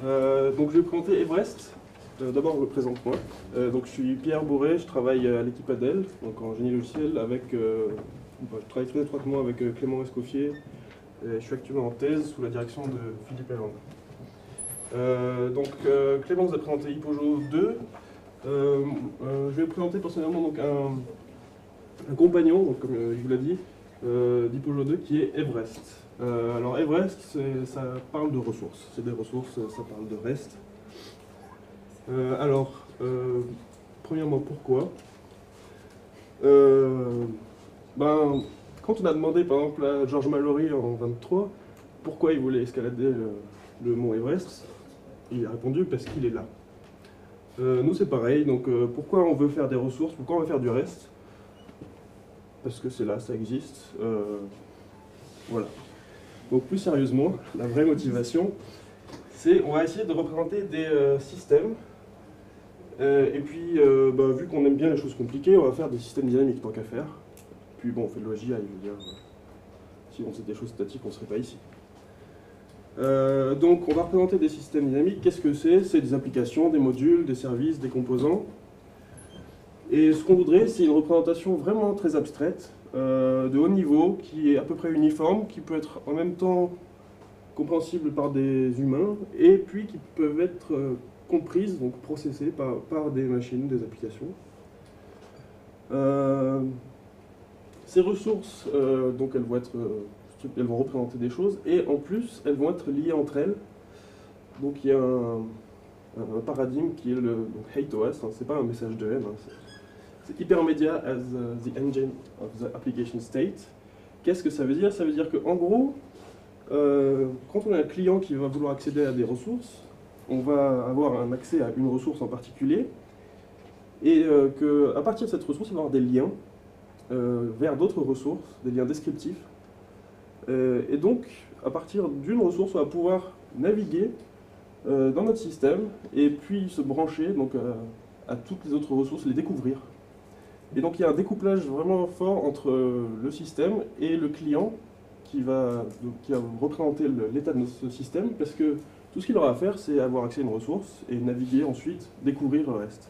Donc je vais présenter Everest. D'abord, je me présente moi. Donc je suis Pierre Bourret, je travaille à l'équipe ADEL, donc en génie logiciel, je travaille très étroitement avec Clément Escoffier. Et je suis actuellement en thèse sous la direction de Philippe Hollande. Clément vous a présenté Hypojo 2. Je vais vous présenter personnellement donc, un compagnon, donc, comme il vous l'a dit, d'Hypojo 2 qui est Everest. Alors Everest, ça parle de ressources. C'est des ressources, ça parle de reste. Premièrement, pourquoi quand on a demandé par exemple à George Mallory en 23 pourquoi il voulait escalader le mont Everest, il a répondu parce qu'il est là. Nous c'est pareil, donc pourquoi on veut faire des ressources, pourquoi on veut faire du reste? Parce que c'est là, ça existe. Voilà. Donc plus sérieusement, la vraie motivation, c'est on va essayer de représenter des systèmes. Vu qu'on aime bien les choses compliquées, on va faire des systèmes dynamiques tant qu'à faire. Puis bon, on fait de l'OGI, je veux dire, si on faisait des choses statiques, on ne serait pas ici. Donc on va représenter des systèmes dynamiques. Qu'est-ce que c'est? C'est des applications, des modules, des services, des composants. Et ce qu'on voudrait, c'est une représentation vraiment très abstraite, de haut niveau, qui est à peu près uniforme, qui peut être en même temps compréhensible par des humains, et puis qui peuvent être comprises, donc processées par des machines, des applications. Ces ressources, donc elles vont représenter des choses, et en plus, elles vont être liées entre elles. Donc il y a un paradigme qui est le HateOS, hein, c'est pas un message de haine, hein, c'est Hypermedia as the engine of the application state. Qu'est-ce que ça veut dire? Ça veut dire qu'en gros, quand on a un client qui va vouloir accéder à des ressources, on va avoir un accès à une ressource en particulier, et qu'à partir de cette ressource, il va y avoir des liens vers d'autres ressources, des liens descriptifs. Et donc, à partir d'une ressource, on va pouvoir naviguer dans notre système et puis se brancher donc, à toutes les autres ressources, les découvrir. Et donc, il y a un découplage vraiment fort entre le système et le client qui va représenter l'état de ce système, parce que tout ce qu'il aura à faire, c'est avoir accès à une ressource et naviguer ensuite, découvrir le reste.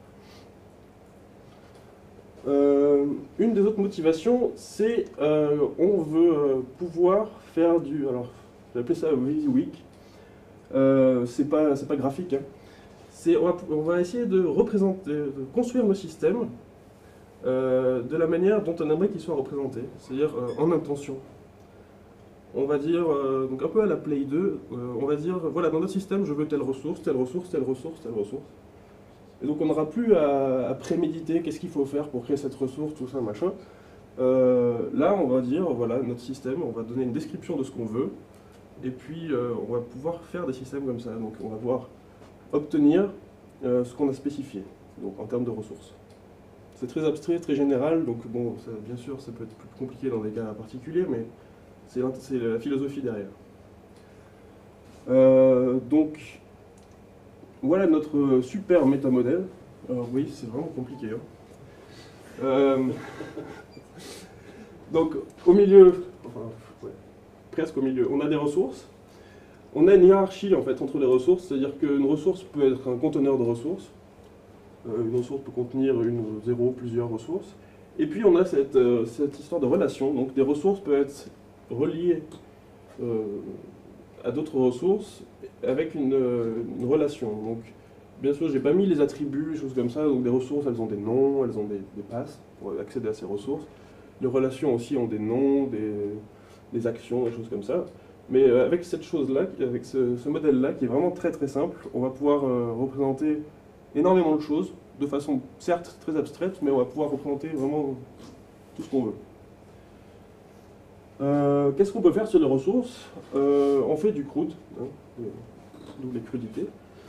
Une des autres motivations, c'est on veut pouvoir faire du... Alors, j'ai appelé ça WYSIWYG. C'est pas graphique. Hein. On va essayer de construire nos systèmes de la manière dont on aimerait qu'ils soient représentés, c'est-à-dire en intention. On va dire, donc un peu à la Play 2, on va dire, voilà, dans notre système, je veux telle ressource, telle ressource, telle ressource, telle ressource. Et donc on n'aura plus à préméditer qu'est-ce qu'il faut faire pour créer cette ressource, tout ça, machin. Là, on va dire, voilà, notre système, on va donner une description de ce qu'on veut, et puis on va pouvoir faire des systèmes comme ça. Donc on va pouvoir obtenir ce qu'on a spécifié, donc en termes de ressources. C'est très abstrait, très général, donc bon, ça, bien sûr, ça peut être plus compliqué dans des cas particuliers, mais c'est la philosophie derrière. Donc, voilà notre super métamodèle. Alors oui, c'est vraiment compliqué. Hein. Donc, au milieu, enfin, ouais, presque au milieu, on a des ressources. On a une hiérarchie en fait entre les ressources, c'est-à-dire qu'une ressource peut être un conteneur de ressources. Une ressource peut contenir une, zéro, plusieurs ressources. Et puis on a cette histoire de relation. Donc des ressources peuvent être reliées à d'autres ressources avec une relation. Donc bien sûr, j'ai pas mis les attributs, les choses comme ça. Donc des ressources, elles ont des noms, elles ont des passes pour accéder à ces ressources. Les relations aussi ont des noms, des actions, des choses comme ça. Mais avec cette chose-là, avec ce modèle-là, qui est vraiment très très simple, on va pouvoir représenter énormément de choses, de façon certes très abstraite, mais on va pouvoir représenter vraiment tout ce qu'on veut. Qu'est-ce qu'on peut faire sur les ressources? On fait du CRUD, hein, d'où les crudités.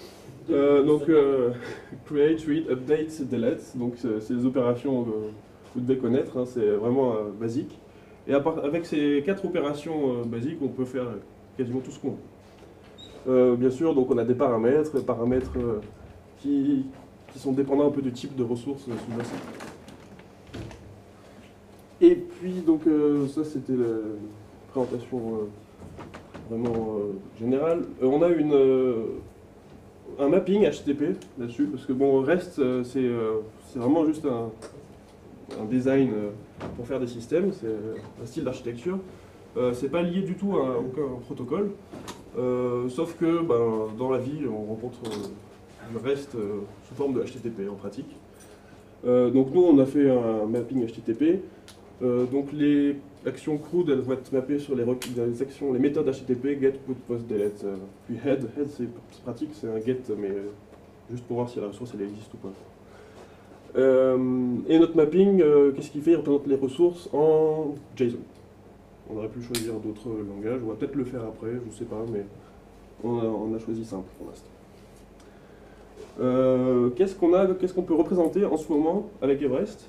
Create, read, update, delete, donc c'est des opérations que vous devez connaître, hein, c'est vraiment basique. Et avec ces 4 opérations basiques, on peut faire quasiment tout ce qu'on veut. Bien sûr, donc on a des paramètres qui sont dépendants un peu du type de ressources sous-jacentes. Et puis, donc, ça c'était la présentation vraiment générale. On a une un mapping HTTP là-dessus, parce que bon, REST, c'est vraiment juste un design pour faire des systèmes, c'est un style d'architecture. C'est pas lié du tout à aucun protocole, sauf que dans la vie, on rencontre le REST sous forme de HTTP en pratique. Donc nous, on a fait un mapping HTTP. Donc les actions CRUD, elles vont être mappées sur les méthodes HTTP, get, put, post, delete. Puis head c'est pratique, c'est un get, mais juste pour voir si la ressource elle existe ou pas. Et notre mapping, qu'est-ce qu'il fait? Il représente les ressources en JSON. On aurait pu choisir d'autres langages, on va peut-être le faire après, je ne sais pas, mais on a choisi simple pour l'instant. Qu'est-ce qu'on peut représenter en ce moment avec Everest?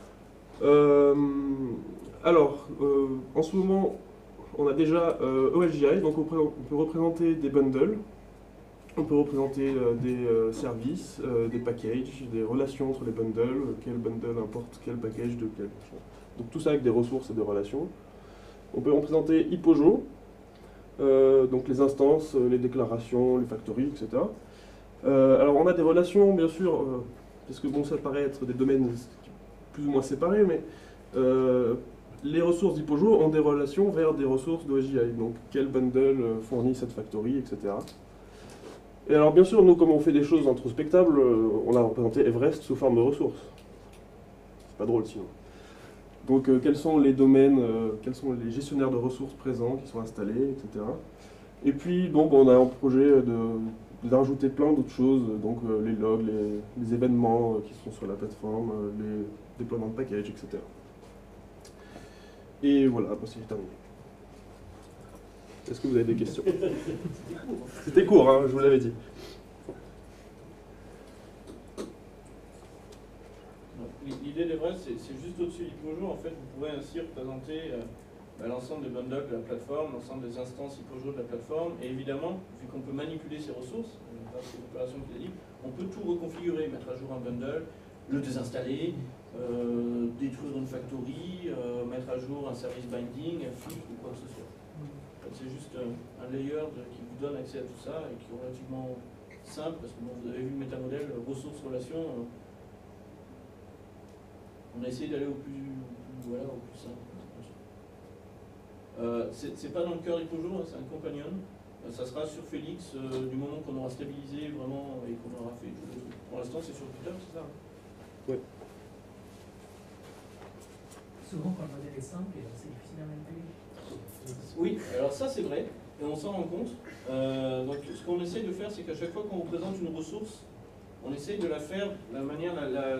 En ce moment, on a déjà OLJI, donc on peut représenter des bundles, on peut représenter des services, des packages, des relations entre les bundles, quel bundle importe quel package de quel. Donc tout ça avec des ressources et des relations. On peut représenter Hypojo, donc les instances, les déclarations, les factories, etc. Alors on a des relations, bien sûr, parce que bon, ça paraît être des domaines plus ou moins séparés, mais les ressources d'Hypojo ont des relations vers des ressources d'OLJI, donc quel bundle fournit cette factory, etc. Et alors bien sûr, nous, comme on fait des choses introspectables, on a représenté Everest sous forme de ressources. C'est pas drôle sinon. Donc quels sont les domaines, quels sont les gestionnaires de ressources présents qui sont installés, etc. Et puis donc on a un projet d'ajouter plein d'autres choses, donc les logs, les événements qui sont sur la plateforme, les déploiements de packages, etc. Et voilà, c'est terminé. Est-ce que vous avez des questions? C'était court, hein, je vous l'avais dit. L'idée d'Everest, c'est juste au-dessus d'Hypojo. En fait, vous pourrez ainsi représenter l'ensemble des bundles de la plateforme, l'ensemble des instances Hypojo de la plateforme. Et évidemment, vu qu'on peut manipuler ces ressources, grâce aux opérations qu'il a dit, on peut tout reconfigurer, mettre à jour un bundle, le désinstaller, détruire une factory, mettre à jour un service binding, un flip ou quoi que ce soit. C'est juste un layer qui vous donne accès à tout ça et qui est relativement simple, parce que bon, vous avez vu le métamodèle, ressources, relations. On a essayé d'aller au plus simple. C'est pas dans le cœur d'Hypojo, hein, c'est un compagnon. Ça sera sur Félix du moment qu'on aura stabilisé vraiment et qu'on aura fait tout le truc. Pour l'instant, c'est sur Twitter, c'est ça? Oui. Souvent, quand le modèle est simple, c'est difficile à manipuler. Oui, alors ça c'est vrai, et on s'en rend compte. Donc ce qu'on essaye de faire, c'est qu'à chaque fois qu'on représente une ressource, on essaye de la faire de la manière...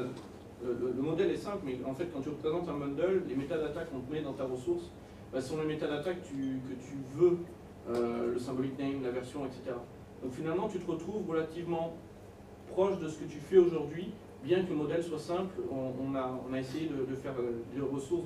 Le modèle est simple, mais en fait quand tu représentes un bundle, les métadatas qu'on te met dans ta ressource, sont les métadatas que tu veux, le symbolic name, la version, etc. Donc finalement tu te retrouves relativement proche de ce que tu fais aujourd'hui, bien que le modèle soit simple. On a essayé de faire des ressources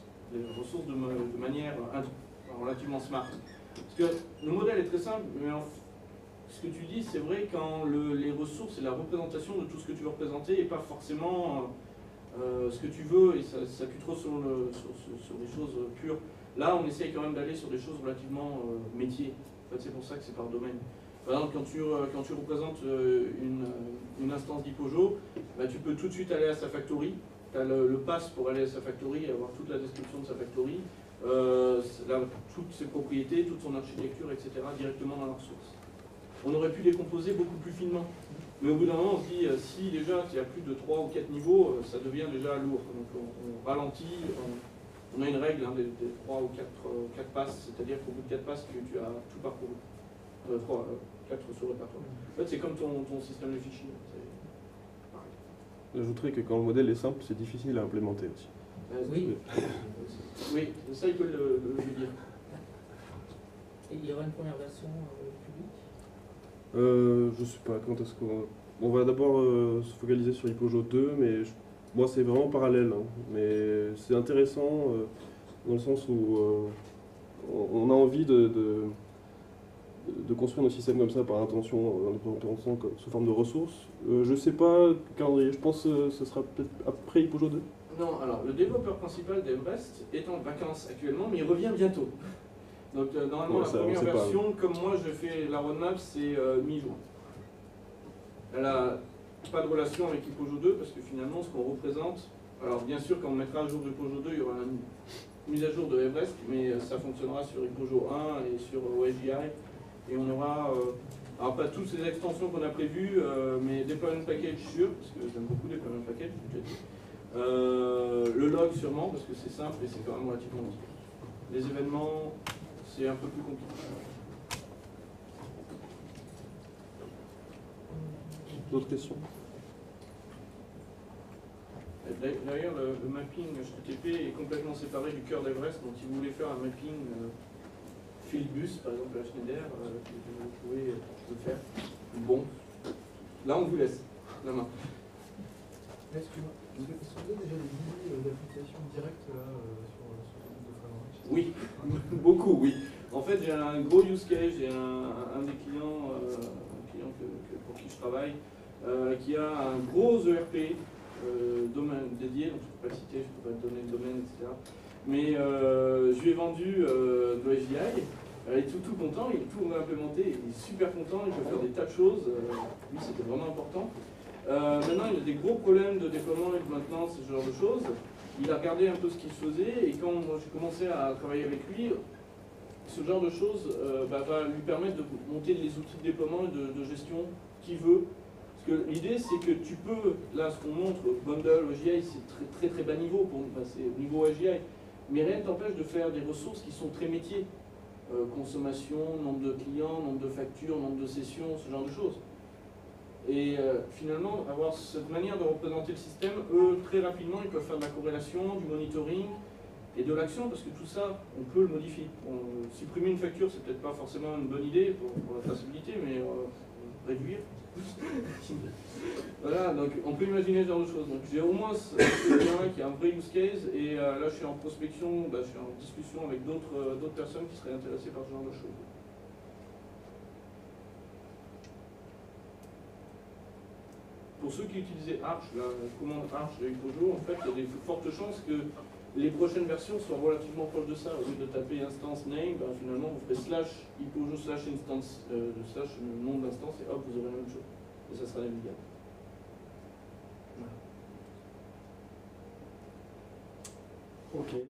de manière relativement smart. Parce que le modèle est très simple, mais ce que tu dis, c'est vrai quand les ressources et la représentation de tout ce que tu veux représenter et pas forcément ce que tu veux, et ça s'appuie trop sur des choses pures. Là, on essaye quand même d'aller sur des choses relativement métiers. En fait, c'est pour ça que c'est par domaine. Par exemple, quand tu représentes une instance d'Hypojo, tu peux tout de suite aller à sa factory. Tu as le pass pour aller à sa factory et avoir toute la description de sa factory, toutes ses propriétés, toute son architecture, etc. directement dans la ressource. On aurait pu les composer beaucoup plus finement. Mais au bout d'un moment, on se dit, si déjà il y a plus de 3 ou 4 niveaux, ça devient déjà lourd. Donc on ralentit, on a une règle des 3 ou 4 passes, c'est-à-dire qu'au bout de 4 passes, tu as tout parcouru. 4 sur le répertoire. En fait, c'est comme ton système de fichiers. J'ajouterais que quand le modèle est simple, c'est difficile à implémenter aussi. Oui. Oui, ça il peut le dire. Et il y aura une première version publique? Je sais pas quand est-ce on va d'abord se focaliser sur Hypojo 2, mais moi c'est vraiment parallèle, hein. Mais c'est intéressant dans le sens où on a envie de construire nos systèmes comme ça par intention, sous forme de ressources. Je sais pas, calendrier, je pense que ce sera peut-être après Hypojo 2. Non, alors le développeur principal d'Everest est en vacances actuellement, mais il revient bientôt. Donc normalement, la première version, comme moi je fais la roadmap, c'est mi-juin. Elle n'a pas de relation avec Hypojo 2 parce que finalement, ce qu'on représente, alors bien sûr, quand on mettra à jour Hypojo 2, il y aura une mise à jour de Everest, mais ça fonctionnera sur Hypojo 1 et sur OSGI. Et on aura, alors pas toutes ces extensions qu'on a prévues, mais Deployment Package sûr, parce que j'aime beaucoup Deployment Package, je l'ai déjà dit. Le log sûrement, parce que c'est simple et c'est quand même relativement utile. Les événements, c'est un peu plus compliqué. D'autres questions? D'ailleurs, le mapping HTTP est complètement séparé du cœur d'Everest, donc si vous voulez faire un mapping Fieldbus, par exemple à Schneider, vous pouvez le faire. Bon, là on vous laisse la main. Excuse-moi, est-ce que vous avez déjà des idées d'application directe là, sur ce type de framework? Oui, beaucoup, oui. En fait, j'ai un gros use case, j'ai un des clients, pour qui je travaille, qui a un gros ERP domaine dédié, donc je ne peux pas le citer, je ne peux pas te donner le domaine, etc. Mais je lui ai vendu de l'SGI, il est tout content, il est tout implémenté, il est super content, il peut faire des tas de choses, lui c'était vraiment important. Maintenant il a des gros problèmes de déploiement et de maintenance, ce genre de choses. Il a regardé un peu ce qu'il faisait et quand j'ai commencé à travailler avec lui, ce genre de choses va lui permettre de monter les outils de déploiement et de gestion qu'il veut. Parce que l'idée c'est que tu peux, là ce qu'on montre, bundle, OGI, c'est très bas niveau, c'est au niveau OGI, mais rien ne t'empêche de faire des ressources qui sont très métiers. Consommation, nombre de clients, nombre de factures, nombre de sessions, ce genre de choses. Et finalement, avoir cette manière de représenter le système, eux, très rapidement, ils peuvent faire de la corrélation, du monitoring et de l'action, parce que tout ça, on peut le modifier. Supprimer une facture, c'est peut-être pas forcément une bonne idée pour la traçabilité, mais réduire. Voilà, donc on peut imaginer ce genre de choses. Donc j'ai au moins ce lien qui a un vrai use case, et là je suis en prospection, je suis en discussion avec d'autres personnes qui seraient intéressées par ce genre de choses. Pour ceux qui utilisaient Arch, la commande Arch de Hypojo, en fait, il y a des fortes chances que les prochaines versions soient relativement proches de ça. Au lieu de taper instance name, finalement vous ferez slash Hypojo slash instance, slash le nom de l'instance, et hop, vous aurez la même chose. Et ça sera navigable. Voilà. Ok.